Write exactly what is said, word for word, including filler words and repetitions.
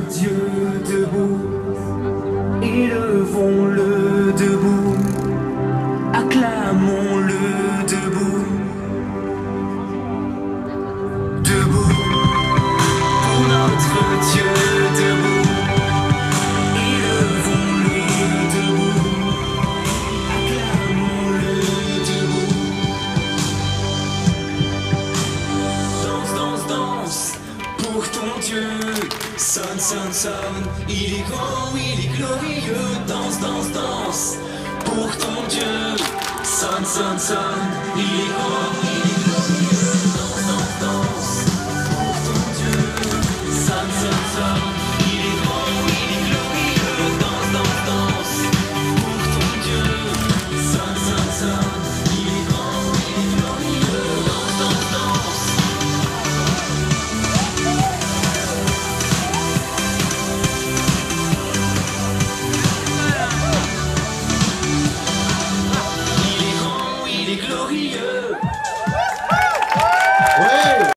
Dieu debout, élevons-le debout, acclamons-le debout, debout, pour notre Dieu debout, élevons-le debout, acclamons-le debout. Danse, danse, danse, pour ton Dieu. Sonne, sonne, sonne, il est grand, il est glorieux. Danse, danse, danse, pour ton Dieu. Sonne, sonne, sonne, il est grand, il est